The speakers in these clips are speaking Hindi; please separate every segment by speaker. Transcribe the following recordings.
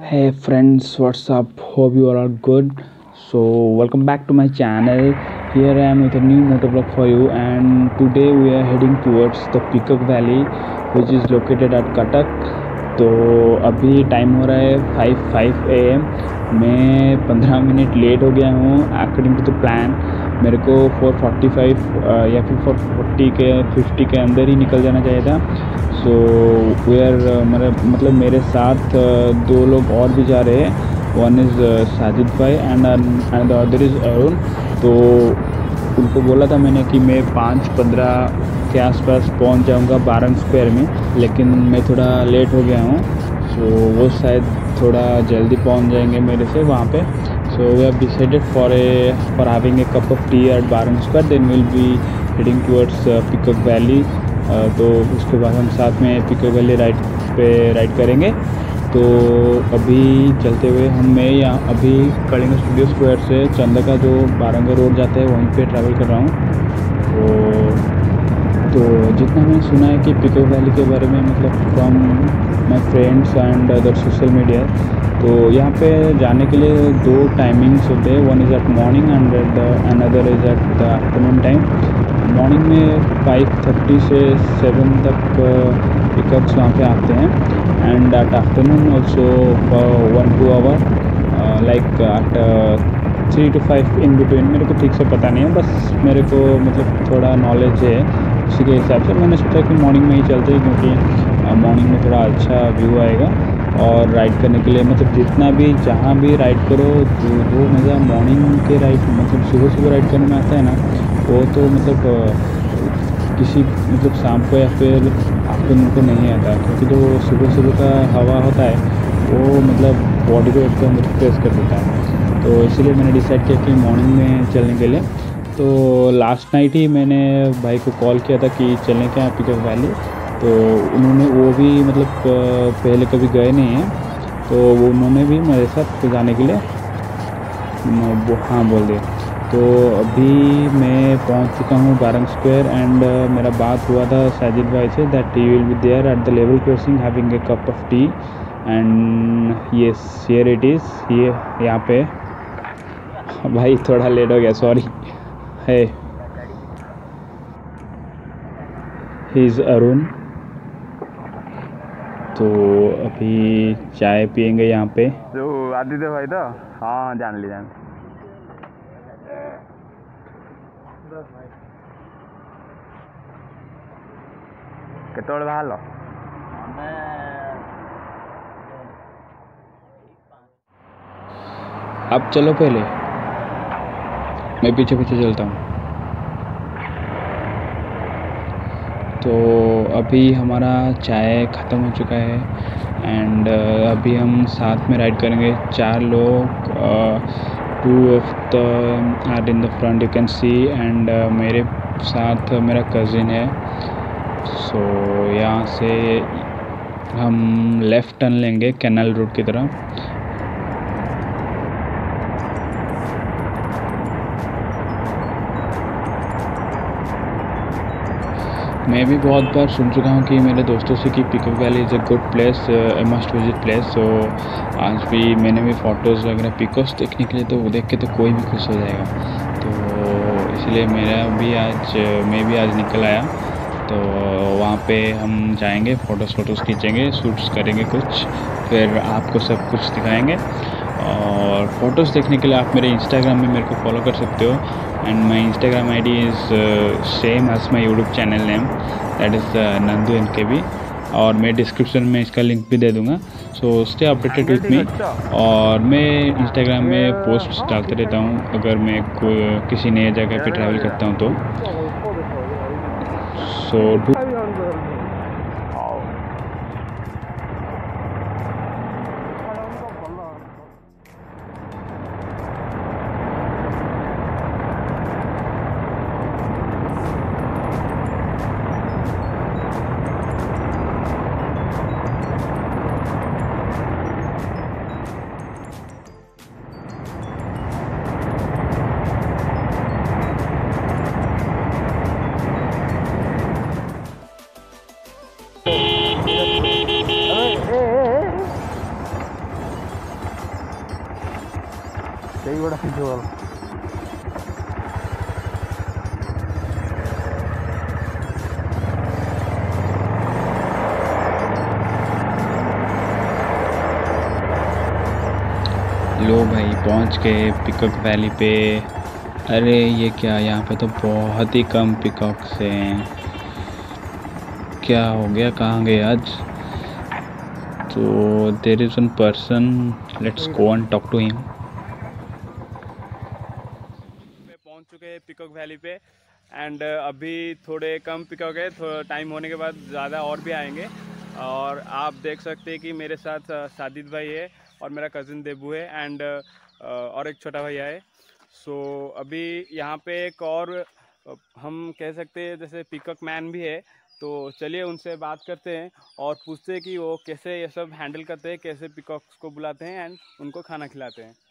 Speaker 1: Hey friends, what's up? Hope you all are good. So, welcome back to my channel. Here I am with a new motovlog for you, and today we are heading towards the Peacock Valley, which is located at Cuttack. तो अभी टाइम हो रहा है 5 AM। मैं 15 मिनट लेट हो गया हूँ अकॉर्डिंग टू द प्लान। मेरे को 4:45 या फिर 4:40 के 50 के अंदर ही निकल जाना चाहिए था। सो मतलब मेरे साथ दो लोग और भी जा रहे हैं। वन इज़ साजिद भाई and the other is Arun. तो उनको बोला था मैंने कि मैं 5:15 के आसपास पहुंच जाऊंगा बारंग स्क्वायर में, लेकिन मैं थोड़ा लेट हो गया हूँ। सो वो शायद थोड़ा जल्दी पहुंच जाएंगे मेरे से वहाँ पे। So we have decided for having a cup of tea at Barang square, then will be heading towards peacock valley. तो उसके बाद हम साथ में पीकॉक वैली राइड करेंगे। तो अभी चलते हुए मैं यहाँ अभी कलिंग स्टूडियो स्क्वायर से चंदा का जो बारंगा रोड जाता है वहीं पे ट्रैवल कर रहा हूँ। तो जितना मैंने सुना है कि पीकॉक वैली के बारे में, मतलब from my friends and other social media, तो यहाँ पे जाने के लिए दो टाइमिंग्स होते हैं। One is at morning and another is at the afternoon time. Morning में 5:30 से 7 तक पिकअप्स वहाँ पे आते हैं, and at afternoon also 1-2 hour like at 3 to 5 in between. मेरे को ठीक से पता नहीं है, बस मेरे को मतलब थोड़ा नॉलेज है, उसी के हिसाब से मैंने सोचा कि मॉर्निंग में ही चलते हैं, क्योंकि मॉर्निंग में थोड़ा अच्छा व्यू आएगा। और राइड करने के लिए मतलब जितना भी जहाँ भी राइड करो, जो मज़ा मॉर्निंग के राइड मतलब सुबह सुबह राइड करने में आता है ना, वो तो मतलब किसी मतलब शाम को या फिर आफ्टरनून को नहीं आता, क्योंकि जो सुबह सुबह का हवा होता है वो मतलब बॉडी को एकदम रिफ्रेश कर देता है। तो इसीलिए मैंने डिसाइड किया कि मॉर्निंग में चलने के लिए। तो लास्ट नाइट ही मैंने भाई को कॉल किया था कि चलने क्या पीकॉक वैली। तो उन्होंने वो भी मतलब पहले कभी गए नहीं हैं, तो वो उन्होंने भी मेरे साथ जाने के लिए हाँ बोल दिया। तो अभी मैं पहुंच चुका हूँ बारंग स्क्वायर, एंड मेरा बात हुआ था साजिद भाई से that he will be there at the level crossing having a cup of tea, and yes here it is. ये यहाँ पे भाई थोड़ा लेट हो गया, सॉरी। है ही इज़ अरुण। तो अभी चाय पियेंगे यहाँ पे।
Speaker 2: जो आदित्य भाई तो हाँ जान ली केतବେଳେ ବାହାରିଲ?
Speaker 1: अब चलो पहले, मैं पीछे पीछे चलता हूँ। तो अभी हमारा चाय ख़त्म हो चुका है, एंड अभी हम साथ में राइड करेंगे 4 लोग। 2 of the are in the front you can see, and मेरे साथ मेरा कज़िन है। सो यहाँ से हम लेफ़्ट टर्न लेंगे कैनाल रोड की तरफ। मैं भी बहुत बार सुन चुका हूँ कि मेरे दोस्तों से कि peacock valley is a good place, a must visit place. So आज भी मैंने भी फ़ोटोज़ वगैरह पिकॉक्स देखने के लिए, तो वो देख के तो कोई भी खुश हो जाएगा। तो इसलिए मैं भी आज निकल आया। तो वहाँ पे हम जाएंगे, फ़ोटोज़ खींचेंगे, शूट्स करेंगे कुछ, फिर आपको सब कुछ दिखाएंगे। और फ़ोटोज़ देखने के लिए आप मेरे इंस्टाग्राम में मेरे को फॉलो कर सकते हो, and my Instagram ID is same as my YouTube channel name, that is Nandu NKB। और मैं डिस्क्रिप्शन में इसका लिंक भी दे दूँगा। So stay updated with me. और मैं इंस्टाग्राम में पोस्ट डालते रहता हूँ अगर मैं किसी नए जगह पे ट्रैवल करता हूँ तो। सो लो भाई पहुंच गए पिकॉक वैली पे। अरे ये क्या, यहाँ पे तो बहुत ही कम पिकॉक्स हैं। क्या हो गया, कहाँ गए आज? तो there is one person, let's go and talk to him. पहुंच चुके हैं पिकॉक वैली पे एंड अभी थोड़े कम पिकॉक है, थोड़ा टाइम होने के बाद ज़्यादा और भी आएंगे। और आप देख सकते हैं कि मेरे साथ सादिद भाई है और मेरा कज़न देबू है एंड और एक छोटा भैया है। सो अभी यहाँ पे एक और हम कह सकते हैं जैसे पिकॉक मैन भी है, तो चलिए उनसे बात करते हैं और पूछते हैं कि वो कैसे ये सब हैंडल करते हैं, कैसे पिकॉक्स को बुलाते हैं एंड उनको खाना खिलाते हैं।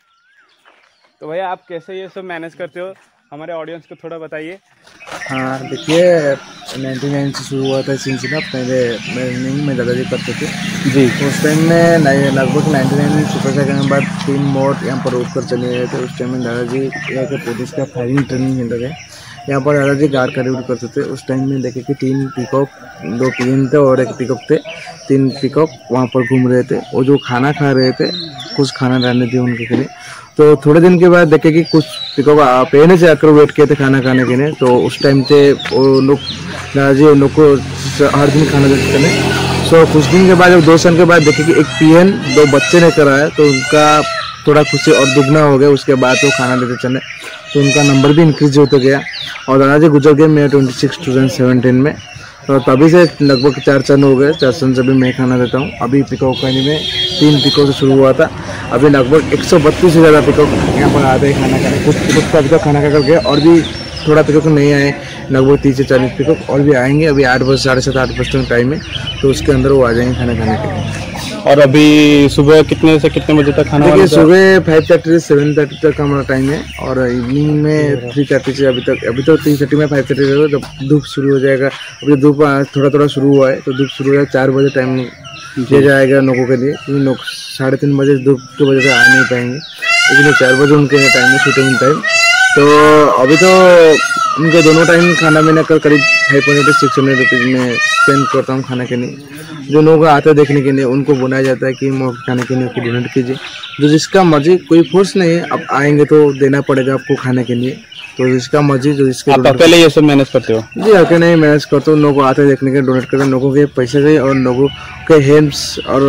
Speaker 1: तो भैया आप कैसे ये सब मैनेज करते हो, हमारे ऑडियंस को थोड़ा बताइए।
Speaker 3: हाँ देखिए, 99 से शुरू हुआ था सिलसिला। पहले मैं दादाजी करते थे
Speaker 1: जी।
Speaker 3: उस टाइम में लगभग 99 में सुपर करने के बाद 3 मोड यहाँ पर रोक कर चले गए थे। उस टाइम में दादाजी यहाँ के पुलिस का फायरिंग ट्रेनिंग सेंटर है, यहाँ पर दादाजी गार्ड का ड्यूटी करते थे। उस टाइम में देखे कि 3 पिकॉक, 2 पिजन थे और 1 पिकॉक थे। 3 पिकॉक वहाँ पर घूम रहे थे और जो खाना खा रहे थे, कुछ खाना डालने थे उनके लिए। तो थोड़े दिन के बाद देखे कि कुछ पिकॉक पहले से आकर वेट किए थे खाना खाने के लिए। तो उस टाइम से वो लोग दादाजी उन लोग को हर दिन खाना देते थे। सो कुछ दिन के बाद, जब 2 साल के बाद देखे कि 1 पीएन 2 बच्चे ने कराया, तो उनका थोड़ा खुशी और दुगना हो गया। उसके बाद वो खाना देते चले, तो उनका नंबर भी इंक्रीज होता गया और दादाजी गुजर गए May 26, 2017 में। तो तभी से लगभग 4 साल हो गए। 4 साल से भी मैं खाना देता हूँ। अभी पिकॉक वैली में 3 पिकॉक से शुरू हुआ था, अभी लगभग 132 से ज़्यादा पिकॉक यहाँ पर आते हैं खाना खाने। कुछ पिकॉक का अभी तक खाना खा कर गए और भी थोड़ा पिकॉक नहीं आए, लगभग 30 से 40 पिकॉक और भी आएंगे। अभी 8 बजे, 7:30, 8 बजे तक टाइम है, तो उसके अंदर वो आ जाएंगे खाना खाने के लिए।
Speaker 1: और अभी सुबह कितने से कितने बजे तक खाना?
Speaker 3: देखिए सुबह 5:30 से 7:30 तक हमारा टाइम है और इवनिंग में 3:30 से अभी तो 3:30 में 5:30 तक, जब धूप शुरू हो जाएगा। अभी धूप थोड़ा थोड़ा शुरू हुआ है, तो धूप शुरू हो जाएगा 4 बजे टाइम दिया जाएगा लोगों के लिए, क्योंकि लोग 3:30 बजे धूप की वजह से आ नहीं पाएंगे, लेकिन 4 बजे उनके टाइम है, शूटिंग टाइम। तो अभी तो उनके दोनों टाइम खाना मैंने कर करीब 500 से 600 रुपीज़ में स्पेंड करता हूँ खाने के लिए। जो लोग आते हैं देखने के लिए, उनको बुलाया जाता है कि खाने के लिए डोनेट कीजिए। जो जिसका मर्जी, कोई फोर्स नहीं है, अब आएंगे तो देना पड़ेगा आपको खाने के लिए, तो जिसका मर्जी, जो जिसके।
Speaker 1: आप पहले ये सब मैनेज करते हो?
Speaker 3: जी अकेले नहीं मैनेज करता हूँ। लोग आते देखने के, डोनेट करते हैं, लोगों के पैसे से और लोगों के हेल्प्स और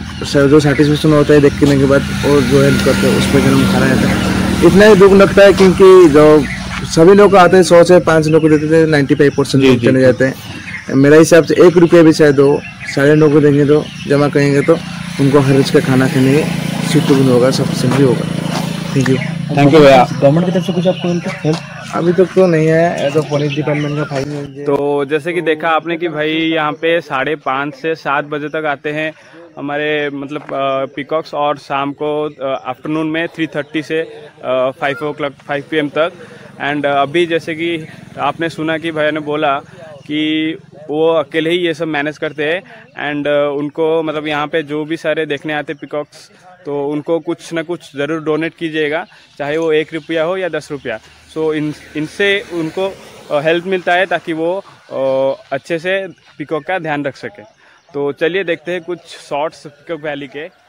Speaker 3: जो सेटिस्फेक्शन होता है देखने के बाद, और जो हेल्प करते हैं उस पर जन्म खाना जाता है। इतना ही दुख लगता है क्योंकि जो सभी लोग आते हैं 100 से 5 लोग को देते थे, 95% लोग चले जाते हैं। मेरा हिसाब से 1 रुपया भी शायद हो, सारे लोगों को देंगे तो, जमा करेंगे तो उनको हर रोज का खाना खाने सूटेबल होगा, सफिशिएंट भी होगा। थैंक यू भैया।
Speaker 1: गवर्नमेंट की तरफ से कुछ आपको हेल्प?
Speaker 3: अभी तक तो नहीं है, तो पुलिस डिपार्टमेंट का फाइन।
Speaker 2: तो जैसे कि देखा आपने कि भाई यहाँ पे 5:30 से 7 बजे तक आते हैं हमारे मतलब पिकॉक्स, और शाम को आफ्टरनून में 3:30 से 5 PM तक। एंड अभी जैसे कि आपने सुना कि भैया ने बोला कि वो अकेले ही ये सब मैनेज करते हैं एंड उनको मतलब यहाँ पे जो भी सारे देखने आते पिकॉक्स, तो उनको कुछ ना कुछ ज़रूर डोनेट कीजिएगा, चाहे वो 1 रुपया हो या 10 रुपया। सो इनसे उनको हेल्प मिलता है ताकि वो अच्छे से पिकॉक का ध्यान रख सके। तो चलिए देखते हैं कुछ शॉर्ट्स पिकॉक वैली के।